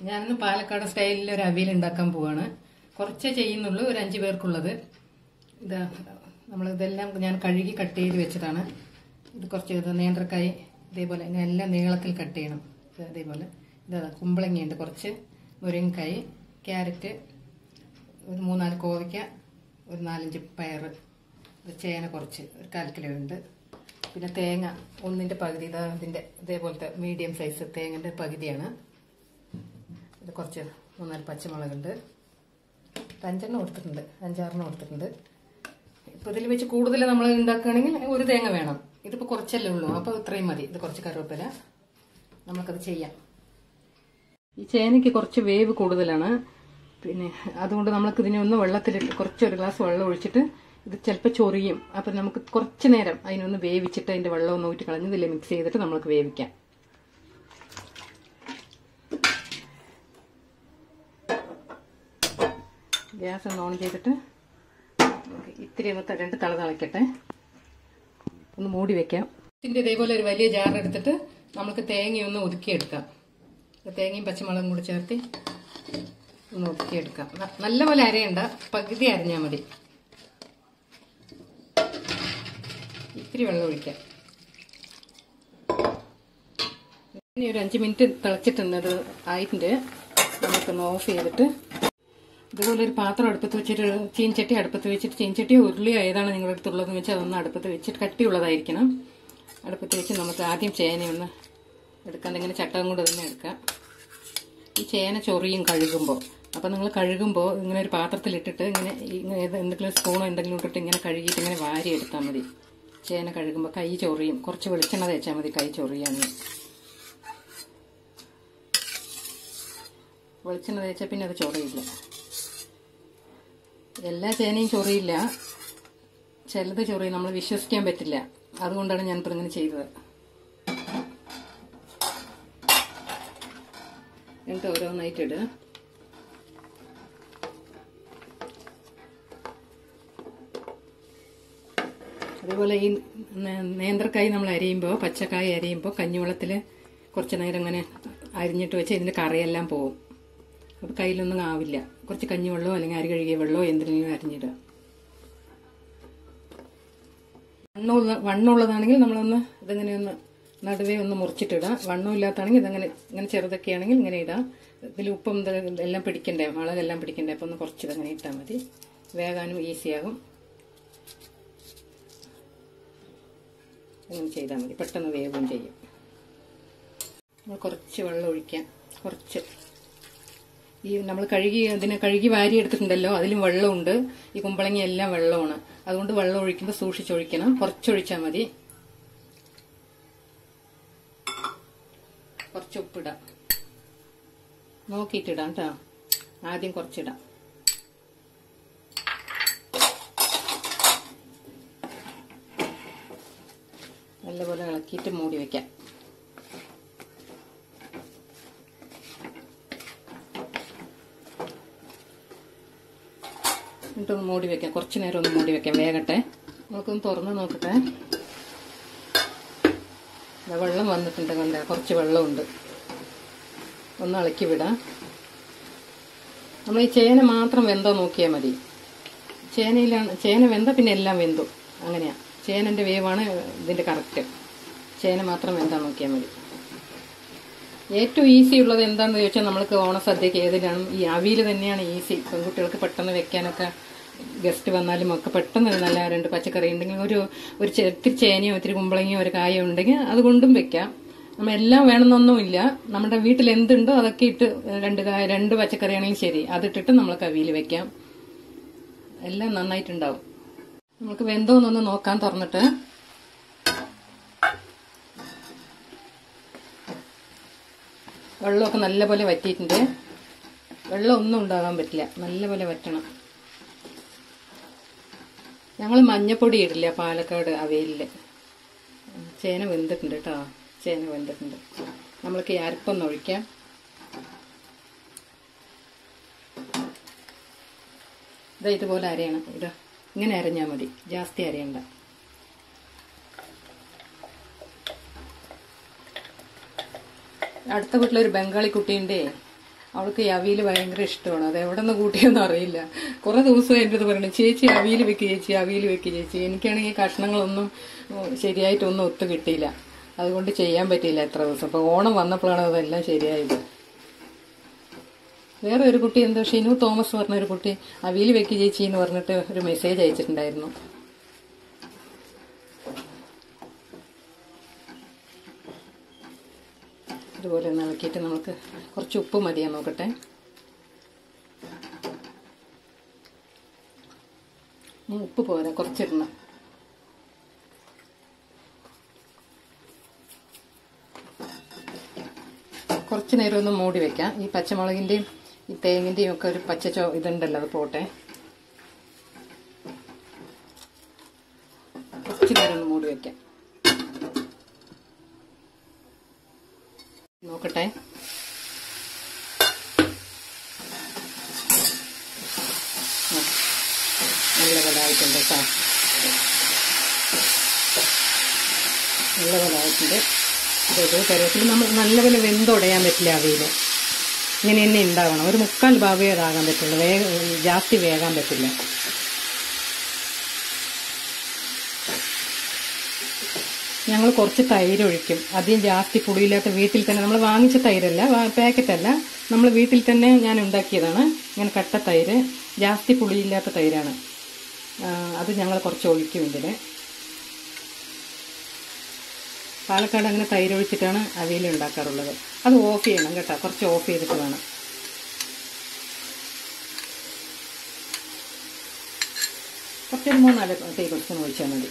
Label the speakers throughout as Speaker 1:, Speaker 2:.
Speaker 1: ഞാനിന്ന് പാലക്കാട് സ്റ്റൈലിൽ ഒരു അവിയൽ ഉണ്ടാക്കാൻ പോവാണ്. കുറച്ചേ ചെയ്യുന്നുള്ളൂ, ഒരു 5 പേർക്കുള്ളത്. ഇതാ നമ്മളിതെല്ലാം ഞാൻ കഴുകി കട്ട് ചെയ്ത് വെച്ചതാണ്. ഇത് കുറച്ച് നേന്ത്രക്കായ് ഇതേപോലെ എല്ലാം നീളത്തിൽ കട്ട് ചെയ്യണം. അതേപോലെ ഇതാ കുമ്പളങ്ങയുണ്ട്, കുറച്ച് മുരിങ്ങക്കായ്, ക്യാരറ്റ്, ഒരു 3-4 കോവയ്ക്ക, ഒരു 4-5 പയർ, ചേന കുറച്ച്, ഒരു 1/4 കിലോ ഉണ്ട്. പിന്നെ തേങ്ങ ഒന്നിൻ്റെ പകുതി, ഇതേപോലത്തെ മീഡിയം സൈസ് തേങ്ങൻ്റെ പകുതിയാണ്. ഇത് കുറച്ച് 3-4 പച്ചമുളകുണ്ട്, 5 കൊടുത്തിട്ടുണ്ട്, 5-6 കൊടുത്തിട്ടുണ്ട്. ഇപ്പം ഇതിൽ വെച്ച് കൂടുതൽ നമ്മൾ ഉണ്ടാക്കുകയാണെങ്കിൽ ഒരു തേങ്ങ വേണം. ഇതിപ്പോൾ കുറച്ചല്ലേ ഉള്ളൂ, അപ്പോൾ ഇത്രയും മതി. ഇത് കുറച്ച് കറിവേപ്പില, നമുക്കത് ചെയ്യാം. ഈ ചേനയ്ക്ക് കുറച്ച് വേവ് കൂടുതലാണ്, പിന്നെ അതുകൊണ്ട് നമുക്ക് ഇതിനെ ഒന്ന് വെള്ളത്തിലിട്ട് കുറച്ചൊരു ഗ്ലാസ് വെള്ളം ഒഴിച്ചിട്ട് ഇത് ചിലപ്പോൾ ചൊറിയും. അപ്പം നമുക്ക് കുറച്ച് നേരം അതിനൊന്ന് വേവിച്ചിട്ട് അതിൻ്റെ വെള്ളം ഒന്ന് ഊറ്റി കളഞ്ഞ് ഇതിൽ മിക്സ് ചെയ്തിട്ട് നമുക്ക് വേവിക്കാം. ഗ്യാസ് ഒന്ന് ഓൺ ചെയ്തിട്ട് ഇത്തിരി ഒന്ന് 2 തള തിളയ്ക്കട്ടെ, ഒന്ന് മൂടി വെക്കാം. ഇതിൻ്റെ ഇതേപോലെ ഒരു വലിയ ജാർ എടുത്തിട്ട് നമുക്ക് തേങ്ങയൊന്ന് ഒതുക്കിയെടുക്കാം. തേങ്ങയും പച്ചമുളകും കൂടി ചേർത്ത് ഒന്ന് ഒതുക്കിയെടുക്കാം. നല്ലപോലെ അരയണ്ട, പകുതി അരഞ്ഞാൽ മതി. ഇത്തിരി വെള്ളം ഒഴിക്കാം. ഇനി ഒരു 5 മിനിറ്റ് തിളച്ചിട്ടുണ്ട്, അത് ആയിട്ടുണ്ട്. നമുക്കൊന്ന് ഓഫ് ചെയ്തിട്ട് ഇതുപോലെ ഒരു പാത്രം അടുപ്പത്ത് വെച്ചിട്ട്, ചീൻചട്ടി അടുപ്പത്ത് വെച്ചിട്ട്, ചീൻചട്ടിയോ ഉരുളിയോ ഏതാണ് നിങ്ങളുടെ അടുത്തുള്ളതെന്ന് വെച്ചാൽ അതൊന്ന് അടുപ്പത്ത് വെച്ചിട്ട് കട്ടിയുള്ളതായിരിക്കണം. അടുപ്പത്ത് വെച്ച് നമുക്ക് ആദ്യം ചേനയൊന്ന് എടുക്കാൻ, ഇങ്ങനെ ചട്ടകം കൊണ്ട് തന്നെ എടുക്കാം. ഈ ചേന ചൊറിയും കഴുകുമ്പോൾ. അപ്പം നിങ്ങൾ കഴുകുമ്പോൾ ഇങ്ങനെ ഒരു പാത്രത്തിലിട്ടിട്ട് ഇങ്ങനെ എന്തെങ്കിലും സ്പൂണോ എന്തെങ്കിലും ഇട്ടിട്ട് ഇങ്ങനെ കഴുകിയിട്ട് ഇങ്ങനെ വാരി എടുത്താൽ മതി. ചേന കഴുകുമ്പോൾ കൈ ചൊറിയും. കുറച്ച് വെളിച്ചെണ്ണ തേച്ചാൽ മതി കൈ ചൊറിയാണെങ്കിൽ. വെളിച്ചെണ്ണ തേച്ചാൽ പിന്നെ അത് ചൊറിയില്ല. എല്ലാ ചേനയും ചൊറിയില്ല, ചിലത് ചൊറിയും, നമ്മൾ വിശ്വസിക്കാൻ പറ്റില്ല. അതുകൊണ്ടാണ് ഞാനിപ്പോൾ ഇങ്ങനെ ചെയ്തത്. എന്നിട്ട് ഓരോന്നായിട്ട് ഇടുക. അതുപോലെ ഈ നേന്ത്രക്കായ് നമ്മൾ അരിയുമ്പോൾ, പച്ചക്കായ് അരിയുമ്പോൾ കഞ്ഞിവെള്ളത്തിൽ കുറച്ച് നേരം ഇങ്ങനെ അരിഞ്ഞിട്ട് വെച്ച് ഇതിൻ്റെ കറയെല്ലാം പോവും. അപ്പോൾ കയ്യിലൊന്നും ആവില്ല. കുറച്ച് കഞ്ഞിവെള്ളമോ അല്ലെങ്കിൽ അരി കഴുകിയ വെള്ളമോ എന്തിനെങ്കിലും അരിഞ്ഞിടുക. വണ്ണമുള്ളതാണെങ്കിൽ നമ്മളൊന്ന് ഇതിങ്ങനെ ഒന്ന് നടുവേ ഒന്ന് മുറിച്ചിട്ടിടാം. വണ്ണമില്ലാത്താണെങ്കിൽ ഇങ്ങനെ ചെറുതൊക്കെ ആണെങ്കിൽ ഇങ്ങനെ ഇടാം. ഇതിൽ ഉപ്പും എല്ലാം പിടിക്കണ്ടേ, മുളകെല്ലാം പിടിക്കണ്ടേ, അപ്പോൾ ഒന്ന് കുറച്ച് ഇതങ്ങനെ ഇട്ടാൽ മതി. വേകാനും ഈസിയാകും. അങ്ങനെ ചെയ്താൽ മതി, പെട്ടെന്ന് വേഗം ചെയ്യും. കുറച്ച് വെള്ളം ഒഴിക്കാം. കുറച്ച് ഈ നമ്മൾ കഴുകി വാരി എടുത്തിട്ടുണ്ടല്ലോ, അതിലും വെള്ളമുണ്ട്. ഈ കുമ്പളങ്ങ എല്ലാം വെള്ളമാണ്. അതുകൊണ്ട് വെള്ളം ഒഴിക്കുമ്പോൾ സൂക്ഷിച്ചൊഴിക്കണം. കുറച്ചൊഴിച്ചാൽ മതി. കുറച്ച് ഉപ്പിടാം, നോക്കിയിട്ടിടാം കേട്ടോ. ആദ്യം കുറച്ചിടാം. നല്ലപോലെ ഇളക്കിയിട്ട് മൂടി വയ്ക്കാം. എന്നിട്ടൊന്ന് മൂടി വെക്കാം. കുറച്ച് നേരം ഒന്ന് മൂടി വെക്കാം, വേകട്ടെ. നമുക്കൊന്ന് തുറന്ന് നോക്കട്ടെ. വെള്ളം വന്നിട്ടുണ്ട്, കണ്ട കുറച്ച് വെള്ളമുണ്ട്. ഒന്ന് ഇളക്കി വിടാം. നമ്മൾ ഈ ചേന മാത്രം വെന്തോ നോക്കിയാൽ മതി. ചേന വെന്ത പിന്നെ എല്ലാം വെന്തു. അങ്ങനെയാ, ചേനൻ്റെ വേവാണ് ഇതിൻ്റെ കറക്റ്റ്. ചേന മാത്രം വെന്താ നോക്കിയാൽ മതി. ഏറ്റവും ഈസി ഉള്ളത് എന്താണെന്ന് ചോദിച്ചാൽ, നമ്മൾക്ക് ഓണസദ്യക്ക് ഏതിനാണ് ഈ അവിയൽ തന്നെയാണ് ഈസി. പെൺകുട്ടികൾക്ക് പെട്ടെന്ന് വെക്കാനൊക്കെ, ഗസ്റ്റ് വന്നാലും ഒക്കെ പെട്ടെന്ന് നല്ല 2 പച്ചക്കറി ഉണ്ടെങ്കിൽ, ഒരു ഇത്തിരി ചേനയോ ഇത്തിരി കുമ്പളങ്ങയോ ഒരു കായോ ഉണ്ടെങ്കിൽ അതുകൊണ്ടും വെക്കാം. നമ്മൾ എല്ലാം വേണമെന്നൊന്നുമില്ല. നമ്മുടെ വീട്ടിൽ എന്തുണ്ടോ അതൊക്കെ ഇട്ട് 2 പച്ചക്കറി ആണെങ്കിലും ശരി, അതിട്ടിട്ട് നമ്മൾക്ക് അവിയൽ വെക്കാം. എല്ലാം നന്നായിട്ടുണ്ടാവും. നമുക്ക് വെന്തോന്നൊന്ന് നോക്കാൻ തുറന്നിട്ട്. വെള്ളമൊക്കെ നല്ലപോലെ വറ്റിയിട്ടുണ്ട്. വെള്ളം ഒന്നും ഉണ്ടാകാൻ പറ്റില്ല, നല്ലപോലെ വറ്റണം. ഞങ്ങൾ മഞ്ഞപ്പൊടി ഇടില്ല പാലക്കാട് അവിയലിൽ. ചേന വെന്തിട്ടുണ്ട് കേട്ടോ, ചേന വെന്തിട്ടുണ്ട്. നമ്മൾക്ക് ഈ അരപ്പൊന്ന് ഒഴിക്കാം. ഇതുപോലെ അരയണം. ഇങ്ങനെ അരഞ്ഞാൽ മതി, ജാസ്തി അരയണ്ട. അടുത്ത വീട്ടിലൊരു ബംഗാളി കുട്ടിയുണ്ട്. അവൾക്ക് ഈ അവിയൽ ഭയങ്കര ഇഷ്ടമാണ്. അത് എവിടെ നിന്ന് കൂട്ടിയൊന്നും അറിയില്ല. കുറെ ദിവസം എൻ്റെ അടുത്ത് പറയണം, ചേച്ചി അവിയൽ വെക്ക് ചേച്ചി, അവിയൽ വെക്ക് ചേച്ചി. എനിക്കാണെങ്കിൽ കഷ്ണങ്ങളൊന്നും ശരിയായിട്ടൊന്നും ഒത്തു കിട്ടിയില്ല, അതുകൊണ്ട് ചെയ്യാൻ പറ്റിയില്ല എത്ര ദിവസം. അപ്പോൾ ഓണം വന്നപ്പോഴാണ് അതെല്ലാം ശരിയായത്. വേറെ ഒരു കുട്ടി, എന്തോ ഷിനു തോമസ് പറഞ്ഞ ഒരു കുട്ടി അവിയൽ വെക്ക് ചേച്ചി എന്ന് പറഞ്ഞിട്ട് ഒരു മെസ്സേജ് അയച്ചിട്ടുണ്ടായിരുന്നു. ഇതുപോലെ ഒന്ന് ഇളക്കിയിട്ട് നമുക്ക് കുറച്ച് ഉപ്പ് മതിയാ നോക്കട്ടെ. ഉപ്പ് പോരാ, കുറച്ചിടണം. കുറച്ച് നേരം ഒന്ന് മൂടി വെക്കാം. ഈ പച്ചമുളകിൻ്റെയും ഈ തേങ്ങിൻ്റെയും ഒക്കെ ഒരു ഇതുണ്ടല്ലോ, അത് പോട്ടെ. കുറച്ച് നേരം ഒന്ന് മൂടി വെക്കാം. നോക്കട്ടെ. നല്ല പോലെ കേട്ടോ, നല്ല പോലെ ആയിട്ടുണ്ട്. കറിവേപ്പില നമ്മൾ നല്ലപോലെ വെന്തുടയാൻ പറ്റില്ല. അവിയൽ ഇങ്ങനെ തന്നെ ഉണ്ടാവണം. ഒരു 3/4 ഭാഗമേ അതാകാൻ പറ്റുള്ളൂ, ജാസ്തി വേകാൻ പറ്റില്ല. ഞങ്ങൾ കുറച്ച് തൈര് ഒഴിക്കും. അധികം ജാസ്തി പുളിയില്ലാത്ത വീട്ടിൽ തന്നെ നമ്മൾ വാങ്ങിച്ച തൈരല്ല, പാക്കറ്റല്ല, നമ്മൾ വീട്ടിൽ തന്നെ ഞാൻ ഉണ്ടാക്കിയതാണ്. ഇങ്ങനെ കട്ട തൈര്, ജാസ്തി പുളിയില്ലാത്ത തൈരാണ്. അത് ഞങ്ങൾ കുറച്ച് ഒഴിക്കും ഇതിന്. പാലക്കാട് അങ്ങനെ തൈര് ഒഴിച്ചിട്ടാണ് അവിയൽ ഉണ്ടാക്കാറുള്ളത്. അത് ഓഫ് ചെയ്യണം കേട്ടോ, കുറച്ച് ഓഫ് ചെയ്തിട്ട് വേണം. കുറച്ചൊരു 3-4 ടേബിൾ സ്പൂൺ ഒഴിച്ചാൽ മതി.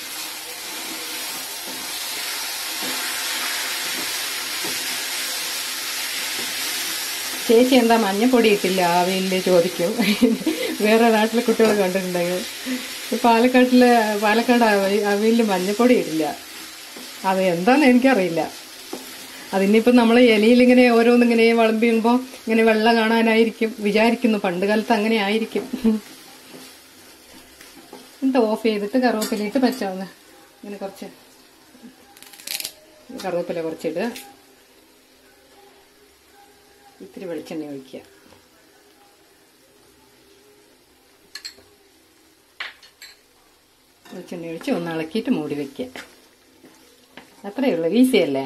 Speaker 1: ചേച്ചി എന്താ മഞ്ഞപ്പൊടി ഇട്ടില്ല അവിയലിൽ ചോദിക്കും. വേറെ നാട്ടിലെ കുട്ടികൾ കണ്ടിട്ടുണ്ടെങ്കിൽ പാലക്കാട് അവിയലിൽ മഞ്ഞപ്പൊടി ഇട്ടില്ല. അത് എന്താന്ന് എനിക്കറിയില്ല. അതിനിപ്പം നമ്മൾ ഇലയിലിങ്ങനെ ഓരോന്നിങ്ങനെ വിളമ്പിയുമ്പോൾ ഇങ്ങനെ വെള്ളം കാണാനായിരിക്കും വിചാരിക്കുന്നു. പണ്ട് കാലത്ത് അങ്ങനെ ആയിരിക്കും. എന്നിട്ട് ഓഫ് ചെയ്തിട്ട് കറിവേപ്പിലയിട്ട് പച്ചാവുന്ന ഇങ്ങനെ കുറച്ച് കറിവേപ്പില കുറച്ചിടുക. ഇത്തിരി വെളിച്ചെണ്ണ ഒഴിക്കുക. വെളിച്ചെണ്ണ ഒഴിച്ച് ഒന്ന് ഇളക്കിയിട്ട് മൂടി വയ്ക്കുക. അത്രയേ ഉള്ളൂ, ഈസി അല്ലേ?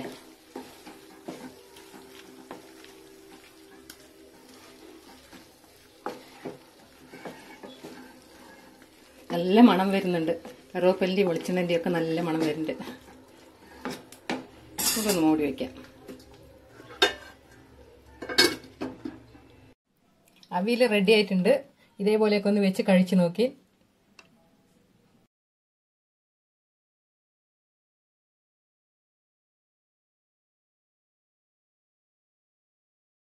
Speaker 1: നല്ല മണം വരുന്നുണ്ട്. കറിവേപ്പിലൻ്റെയും വെളിച്ചെണ്ണൻ്റെയും ഒക്കെ നല്ല മണം വരുന്നുണ്ട്. നമുക്കൊന്ന് മൂടി വയ്ക്കാം. അവിയൽ റെഡി ആയിട്ടുണ്ട്. ഇതേപോലെയൊക്കെ ഒന്ന് വെച്ച് കഴിച്ചു നോക്കി.